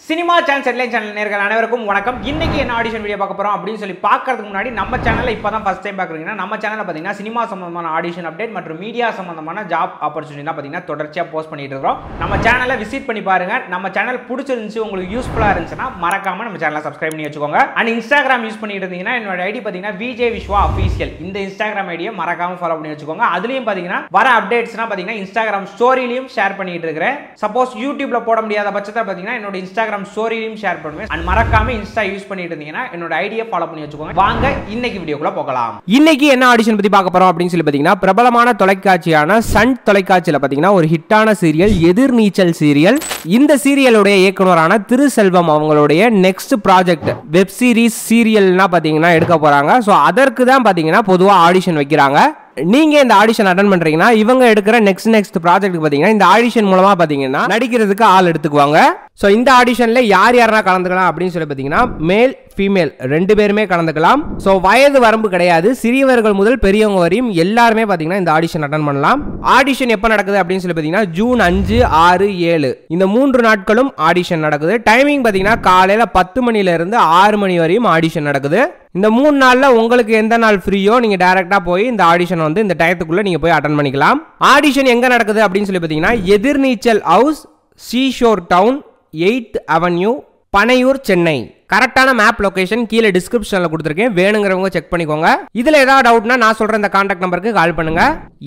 Cinema chance headline channel நேயர்கள் அனைவருக்கும் வணக்கம். இன்னைக்கு என்ன ஆடிஷன் வீடியோ பார்க்க போறோம் அப்படின்னு சொல்லி பார்க்கறதுக்கு முன்னாடி நம்ம சேனலை இப்பதான் ஃபர்ஸ்ட் டைம் பார்க்குறீங்கன்னா நம்ம சேனல்ல பார்த்தீங்கன்னா சினிமா சம்பந்தமான ஆடிஷன் அப்டேட் மற்றும் மீடியா சம்பந்தமான ஜாப் ஆப்பர்ச்சுனிட்டி தான் பார்த்தீங்கன்னா தொடர்ச்சியாக போஸ்ட் பண்ணிட்டு இருக்கோம். நம்ம சேனலை விசிட் பண்ணி பாருங்க. நம்ம சேனல் பிடிச்சிருந்துச்சு, உங்களுக்கு யூஸ்ஃபுல்லா இருந்துச்சுன்னா மறக்காம நம்ம சேனலை சப்ஸ்கிரைப் பண்ணி வச்சுக்கோங்க. அண்ட் இன்ஸ்டாகிராம் யூஸ் பண்ணிட்டு இருந்தீங்கன்னா என்னோட ஐடி பார்த்தீங்கன்னா விஜய் விஸ்வா அஃபீஷியல், இந்த இன்ஸ்டாகிராம் ஐடியை மறக்காம ஃபாலோ பண்ணி வச்சுக்கோங்க. அதுலயும் பார்த்தீங்கன்னா வர அப்டேட்ஸ்னா பார்த்தீங்கன்னா இன்ஸ்டாகிராம் ஸ்டோரியிலையும் ஷேர் பண்ணிட்டு இருக்கிறேன். சப்போஸ் யூடியூப்ல போட முடியாத பட்சத்தில் பார்த்தீங்கன்னா என்னோட இன்ஸ்டாகிராம் ஸ்டோரியிலையும் ஷேர் பண்ணுவேன். அண்ட் மறக்காம இன்ஸ்டா யூஸ் பண்ணிட்டு இருந்தீங்கன்னா என்னோட ஐடியை ஃபாலோ பண்ணி வச்சுக்கோங்க. வாங்க இன்னைக்கு வீடியோக்குள்ள போகலாம். இன்னைக்கு என்ன ஆடிஷன் பத்தி பார்க்க போறோம் அப்படின்னு சொல்லி பாத்தீங்கன்னா, பிரபலமான தொலைக்காட்சியான சன் தொலைக்காட்சியில பாத்தீங்கன்னா ஒரு ஹிட்டான சீரியல் எதிர்நீச்சல் சீரியல். இந்த சீரியலுடைய இயக்குனரான திருசெல்வம் அவங்களுடைய நெக்ஸ்ட் ப்ராஜெக்ட் வெப் சீரிஸ் சீரியல்னா பாத்தீங்கன்னா எடுக்க போறாங்க. ஸோ அதற்கு தான் பாத்தீங்கன்னா பொதுவா ஆடிஷன் வைக்கிறாங்க. நீங்க இந்த ஆடிஷன் அட்டெண்ட் பண்றீங்கன்னா இவங்க எடுக்கிற நெக்ஸ்ட் ப்ராஜெக்ட் பாத்தீங்கன்னா இந்த ஆடிஷன் மூலமா பாத்தீங்கன்னா நடிக்கிறதுக்கு ஆள் எடுத்துக்குவாங்க. ஸோ இந்த ஆடிஷன்ல யார் யாரெல்லாம் கலந்துக்கலாம் அப்படின்னு சொல்லி பாத்தீங்கன்னா மேல் ஃபீமேல் ரெண்டு பேருமே கலந்துக்கலாம். ஸோ வயது வரம்பு கிடையாது, சிறியவர்கள் முதல் பெரியவங்க வரையும் எல்லாருமே பாத்தீங்கன்னா இந்த ஆடிஷன் அட்டெண்ட் பண்ணலாம். ஆடிஷன் எப்போ நடக்குது அப்படின்னு சொல்லி பாத்தீங்கன்னா ஜூன் 5, 6, 7 இந்த 3 நாட்களும் ஆடிஷன் நடக்குது. டைமிங் பாத்தீங்கன்னா காலையில 10 மணில இருந்து 6 மணி வரையும் ஆடிஷன் நடக்குது. இந்த 3 நாள்ல உங்களுக்கு எந்த நாள் ஃப்ரீயோ நீங்க டைரக்டா போய் இந்த ஆடிஷன் வந்து இந்த டயத்துக்குள்ள நீங்க போய் அட்டெண்ட் பண்ணிக்கலாம். ஆடிஷன் எங்க நடக்குது அப்படின்னு சொல்லி பாத்தீங்கன்னா Ethirneechal house, Seashore Town, 8th avenue, Panaiyur, Chennai. கரெக்டான மேப் லொகேஷன் கீழே டிஸ்கிரிப்ஷன்ல கொடுத்துருக்கேன், வேணுங்கிறவங்க செக் பண்ணிக்கோங்க. இதுல ஏதாவது டவுட்னா நான் சொல்ற இந்த கான்டாக்ட் நம்பருக்கு கால் பண்ணுங்க.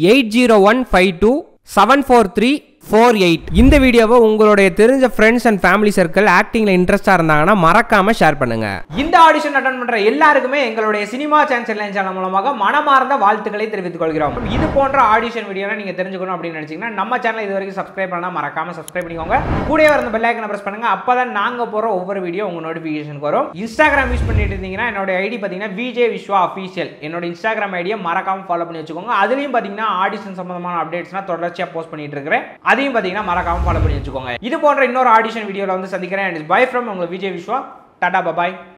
8015274348. இந்த வீடியோவை உங்களுடைய தெரிஞ்ச ஃப்ரெண்ட்ஸ் அண்ட் ஃபேமிலி சர்க்கிள் ஆக்டிங்ல இன்ட்ரெஸ்டா இருந்தாங்கன்னா மறக்காம ஷேர் பண்ணுங்க. இந்த ஆடிஷன் அட்டெண்ட் பண்ற எல்லாருக்குமே எங்களுடைய சினிமா சான்ஸ் ஹெட்லைன் சேனல் மூலமாக மனமார்ந்த வாழ்த்துக்களை தெரிவித்துக் கொள்கிறோம். இது போன்ற ஆடிஷன் வீடியோ நீங்க தெரிஞ்சுக்கணும் அப்படின்னு நினைச்சீங்கன்னா நம்ம சேனல் இது வரைக்கும் சப்ஸ்கிரைப் பண்ணா மறக்காம சப்ஸ்கிரைப் பண்ணிக்கோங்க. கூடவே வர பெல் ஐகானை பிரஸ் பண்ணுங்க. அப்பதான் நாங்க போற ஒவ்வொரு வீடியோ உங்க நோட்டிபிகேஷனுக்கு வரும். இன்ஸ்டாகிராம் யூஸ் பண்ணிட்டு இருந்தீங்கன்னா என்னோட ஐடி பாத்தீங்கன்னா விஜய் விஸ்வா அஃபீஷியல், என்னோட இன்ஸ்டாகிராம் ஐடியை மறக்காம ஃபாலோ பண்ணி வச்சுக்கோங்க. அதுலயும் பாத்தீங்கன்னா ஆடிஷன் சம்பந்தமான அப்டேட்ஸ்னா தொடர்ச்சியா போஸ்ட் பண்ணிட்டு இருக்கிறேன். அதையும் பாத்தீங்கன்னா மறக்காம ஃபாலோ பண்ணி வச்சுக்கோங்க. இது போன்ற இன்னொரு ஆடிஷன் வீடியோல வந்து சந்திக்கிறேன். பை ஃப்ரம் உங்க விஜய் விஸ்வா. டாடா, பாய்.